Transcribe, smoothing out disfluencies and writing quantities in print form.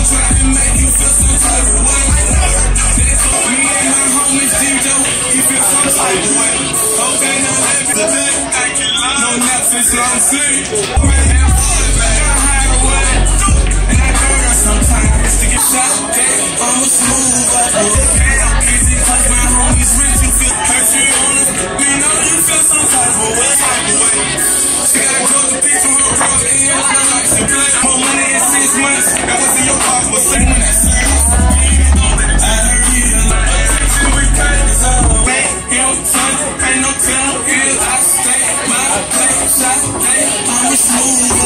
try to make you feel some type of way. Me and my homies D-Do, you feel some type of way. Okay, now let me today. No Netflix, long sleep. Man, I'm fun, man. I hide away. And I know that sometimes to get shot, I'm a smooth up. Okay, I'm easy, cause my homies rich, you feel hurt, you on it. You know you feel some type of way. She got a drug to pick from her brother, and it's not like she play. More money in 6 months, that was in your car, was saying when that service. I heard you alive, and we cut this all away. Him, son, ain't no tell, here I stay. My place, I stay, I'm a smooth.